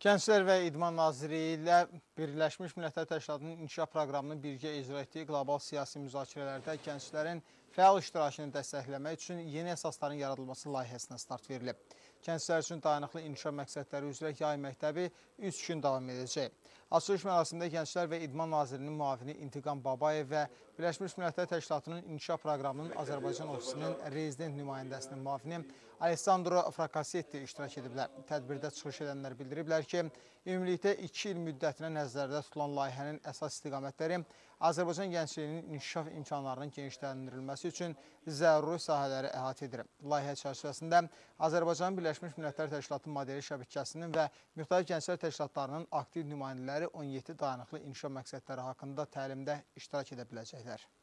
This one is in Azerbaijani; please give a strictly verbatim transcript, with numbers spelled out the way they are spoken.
Gənclər və İdman Nazirliyi ilə Birləşmiş Millətlər Təşkilatının inkişaf proqramının birgə icra etdiyi qlobal siyasi müzakirələrdə gənclərin fəal iştirakını dəstəkləmək üçün yeni əsasların yaradılması layihəsinə start verilib. Gənclər üçün dayanıqlı inkişaf məqsədləri üzrə yay məktəbi üç gün davam edəcək. Açılış mərasimində Gənclər və İdman Nazirliyinin müavini İntiqam Babayev və Birləşmiş Millətlər Təşkilatının inkişaf proqramının Azərbaycan ofisinin rezident nümayəndəsinin müavini Alessandro Frakasetti iştirak ediblər. Tədbirdə çıxış edənlər bildiriblər ki, ümumilikdə iki il müddətinə nəzərdə tutulan layihənin əsas istiqamətləri Azərbaycan gəncliyinin inkişaf imkanlarının genişləndirilməsi üçün zəruri sahələri əhatə edir. Layihə çərçivəsində Azərbaycan Birləşmiş Millətlər Təşkilatı modeli şəbəkəsinin və müxtəlif gənclər təşkilatlarının aktiv nümayəndələri on yeddi dayanıqlı inkişaf məqsədləri haqqında təlimdə iştirak edə biləcəklər.